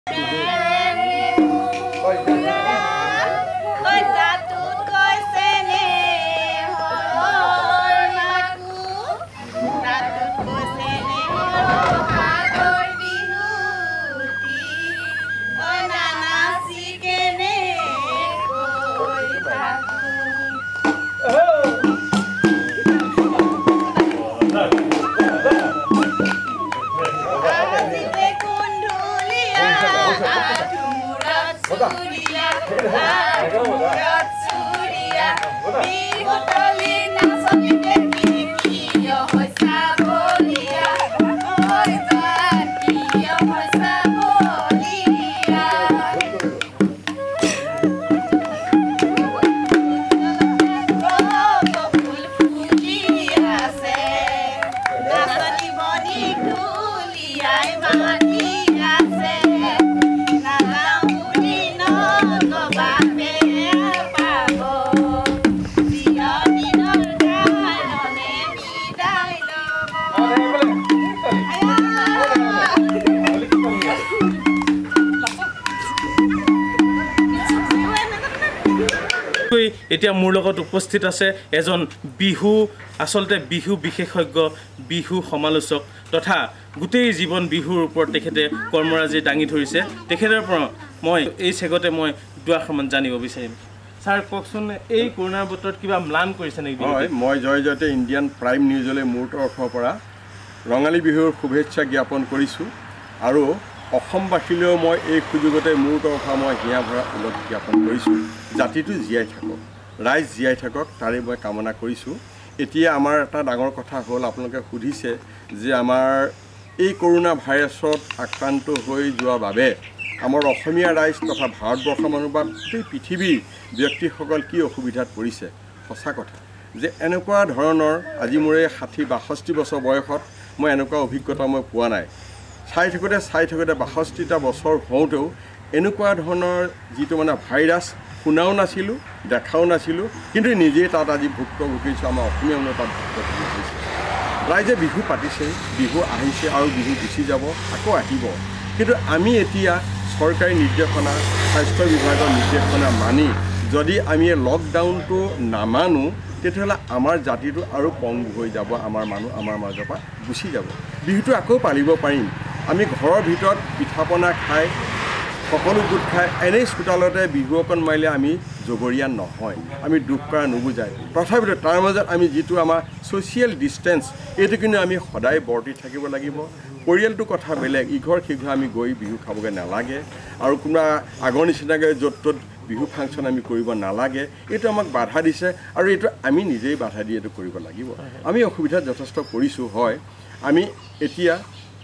এতিয়া মোৰ লগত উপস্থিত আছে এজন বিহু আসলতে বিহু বিশেষজ্ঞ বিহু সমালোচক তথা গোটেই জীৱন বিহুৰ ওপৰত তেখেতে কৰ্মৰাজি দাঙি ধৰিছে তেখেতৰ পৰা মই এই চেগতে মই দুআষাৰমান জানিব বিচাৰিম স্যাৰ কওকচোন এই কৰোনাৰ বতৰত কিবা ম্লান কৰিছে নেকি হয় মই জয় জয়তে ইণ্ডিয়ান প্ৰাইম নিউজলৈ মোৰ তৰফৰ পৰা ৰঙালী বিহুৰ শুভেচ্ছা জ্ঞাপন কৰিছোঁ আৰু অসমবাসীলৈও মই এই সুযোগতে মোৰ তৰফা মই হিয়া ভৰা ওলগ জ্ঞাপন কৰিছোঁ জাতিটো জীয়াই থাকক ৰাইজ জীয়াই থাকক তাৰে মই কামনা কৰিছোঁ এতিয়া আমাৰ এটা ডাঙৰ কথা হ'ল আপোনালোকে সুধিছে যে আমাৰ এই কৰোনা ভাইৰাছত আক্ৰান্ত হৈ যোৱাৰ বাবে আমাৰ অসমীয়া ৰাইজ তথা ভাৰতবৰ্ষৰ মানুহ বা গোটেই পৃথিৱীৰ ব্যক্তিসকল কি অসুবিধাত পৰিছে সঁচা কথা যে এনেকুৱা ধৰণৰ আজি মোৰ ৬০-৬২ বছৰ বয়সত মই এনেকুৱা অভিজ্ঞতা মই পোৱা নাই চাই থাকোঁতে ৬২টা বছৰ হওঁতেও এনেকুৱা ধৰণৰ যিটো মানে ভাইৰাছ শুনাও নাছিলোঁ দেখাও নাছিলোঁ কিন্তু নিজেই তাত আজি ভুক্তভোগীছোঁ আমাৰ অসমীয়া মানুহ তাত ভুক্তভোগী হৈছে ৰাইজে বিহু পাতিছে বিহু আহিছে আৰু বিহু গুচি যাব আকৌ আহিব কিন্তু আমি এতিয়া চৰকাৰী নিৰ্দেশনা স্বাস্থ্য বিভাগৰ নিৰ্দেশনা মানি যদি আমি লকডাউনটো নামানো তেতিয়াহ'লে আমাৰ জাতিটো আৰু পংগু হৈ যাব আমাৰ মানুহ আমাৰ মাজৰ পৰা গুচি যাব বিহুটো আকৌ পালিব পাৰিম আমি ঘৰৰ ভিতৰত পিঠা পনা খাই সকলো গোট খাই এনেই চোতালতে বিহু অকণ মাৰিলে আমি জগৰীয়া নহয় আমি দুখ কৰা নুবুজায় তথাপিতো তাৰ মাজত আমি যিটো আমাৰ ছ'চিয়েল ডিষ্টেঞ্চ এইটো কিন্তু আমি সদায় বৰ্তি থাকিব লাগিব পৰিয়ালটো কথা বেলেগ ইঘৰ সিঘৰ আমি গৈ বিহু খাবগৈ নালাগে আৰু কোনোবা আগৰ নিচিনাকৈ য'ত ত'ত বিহু ফাংচন আমি কৰিব নালাগে এইটো আমাক বাধা দিছে আৰু এইটো আমি নিজেই বাধা দি এইটো কৰিব লাগিব আমি অসুবিধাত যথেষ্ট পৰিছোঁ হয় আমি এতিয়া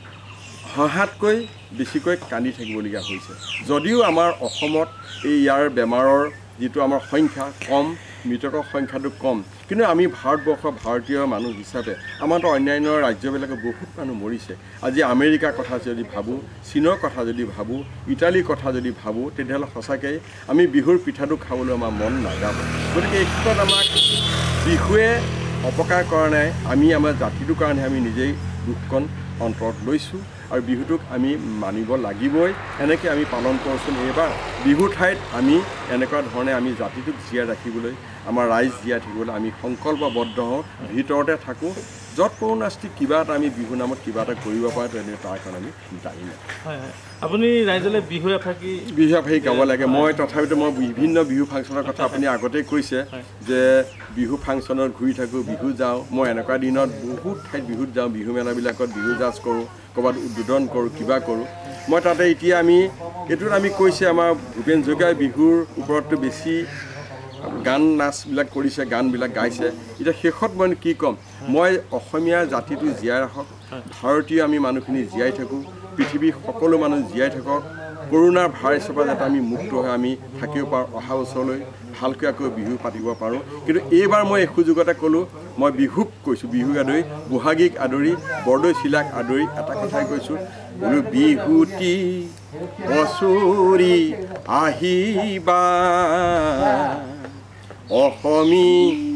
হাহাতকৈ বেছিকৈ কান্দি থাকিবলগীয়া হৈছে যদিও আমাৰ অসমত এই ইয়াৰ বেমাৰৰ যিটো আমাৰ সংখ্যা কম মৃতকৰ সংখ্যাটো কম কিন্তু আমি ভাৰতবৰ্ষৰ ভাৰতীয় মানুহ হিচাপে আমাৰতো অন্যান্য ৰাজ্যবিলাকে বহুত মানুহ মৰিছে আজি আমেৰিকাৰ কথা যদি ভাবোঁ চীনৰ কথা যদি ভাবোঁ ইটালীৰ কথা যদি ভাবোঁ তেতিয়াহ'লে সঁচাকৈ আমি বিহুৰ পিঠাটো খাবলৈ আমাৰ মন নাযাব গতিকে এই ক্ষেত্ৰত আমাক বিহুৱে অপকাৰ কৰা নাই আমি আমাৰ জাতিটোৰ কাৰণে আমি নিজেই দুখকণ অন্তৰত লৈছোঁ আৰু বিহুটোক আমি মানিব লাগিবই এনেকৈ আমি পালন কৰোঁচোন এইবাৰ বিহুৰ ঠাইত আমি এনেকুৱা ধৰণে আমি জাতিটোক জীয়াই ৰাখিবলৈ আমাৰ ৰাইজ জীয়াই থাকিবলৈ আমি সংকল্পবদ্ধ হওঁ ভিতৰতে থাকোঁ য'ত কৰোনাস্তি কিবা এটা আমি বিহু নামত কিবা এটা কৰিব পাৰোঁ তেনেকৈ তাৰ কাৰণে আমি দায়ী নাই হয় হয় আপুনি ৰাইজলৈ বিহু এফাকি গাব লাগে মই তথাপিতো মই বিভিন্ন বিহু ফাংচনৰ কথা আপুনি আগতেই কৈছে যে বিহু ফাংচনত ঘূৰি থাকোঁ বিহু যাওঁ মই এনেকুৱা দিনত বহুত ঠাইত বিহুত যাওঁ বিহু মেলাবিলাকত বিহু জাজ কৰোঁ ক'ৰবাত উদ্বোধন কৰোঁ কিবা কৰোঁ মই তাতে এতিয়া এইটোত আমি কৈছে আমাৰ ভূপেন হাজৰিকাই বিহুৰ ওপৰততো বেছি গান নাচবিলাক কৰিছে গানবিলাক গাইছে এতিয়া শেষত মই কি ক'ম মই অসমীয়া জাতিটো জীয়াই ৰাখক ভাৰতীয় আমি মানুহখিনি জীয়াই থাকোঁ পৃথিৱীৰ সকলো মানুহ জীয়াই থাকক কৰোনাৰ ভাইৰাছৰ পৰা যাতে আমি মুক্ত হৈ আমি থাকিব পাৰোঁ অহা বছৰলৈ ভালকৈ আকৌ বিহু পাতিব পাৰোঁ কিন্তু এইবাৰ মই এই সুযোগতে ক'লোঁ মই বিহুক কৈছোঁ বিহুক আদৰি বহাগীক আদৰি বৰদৈচিলাক আদৰি এটা কথাই কৈছোঁ বোলো বিহুটি বছৰি আহিবা অসমী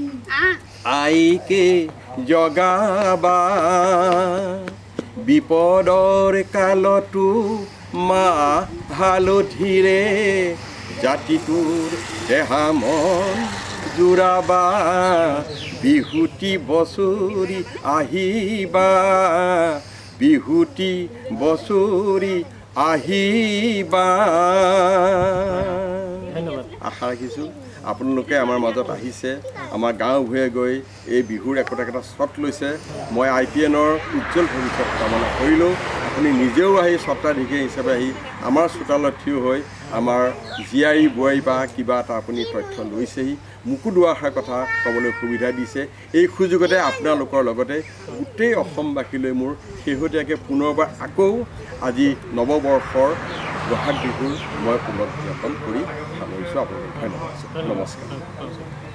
আইকে জগাবা বিপদৰ কালতো মাহ হালধিৰে জাতিটোৰ দেহা মন জোৰাবা বিহুতি বছৰি আহিবা বিহুতি বছৰি আহিবা আশা ৰাখিছোঁ আপোনালোকে আমাৰ মাজত আহিছে আমাৰ গাঁও ভূঞে গৈ এই বিহুৰ একোটা স্বত লৈছে মই IPNৰ উজ্জ্বল ভৱিষ্যত কামনা কৰিলোঁ আপুনি নিজেও আহি স্বত্বাধিকাৰী হিচাপে আহি আমাৰ চোতালত থিয় হৈ আমাৰ জীয়াৰী বোৱাৰী বা কিবা এটা আপুনি তথ্য লৈছেহি মোকো দুআষাৰ কথা ক'বলৈ সুবিধা দিছে এই সুযোগতে আপোনালোকৰ লগতে গোটেই অসমবাসীলৈ মোৰ শেহতীয়াকৈ পুনৰবাৰ আকৌ আজি নৱবৰ্ষৰ বহাগ বিহুৰ মই পুনৰ উদযাপন কৰি সামৰিছোঁ আপোনালোক ধন্যবাদ নমস্কাৰ